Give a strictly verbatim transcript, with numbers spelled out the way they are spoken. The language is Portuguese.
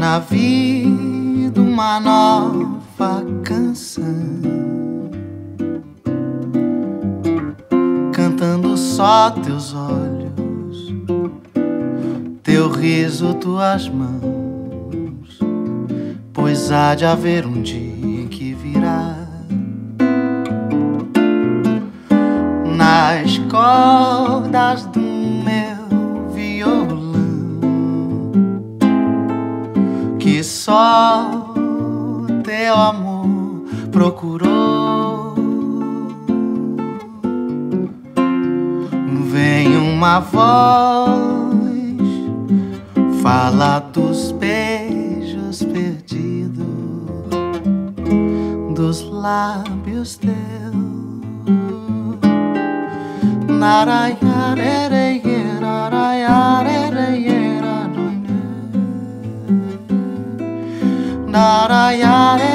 na vida uma nova canção, cantando só teus olhos, teu riso, tuas mãos, pois há de haver um dia em que virá nas cordas do meu violão, que só teu amor procurou. Vem uma voz, fala dos beijos perdidos, dos lábios teus. Narayare,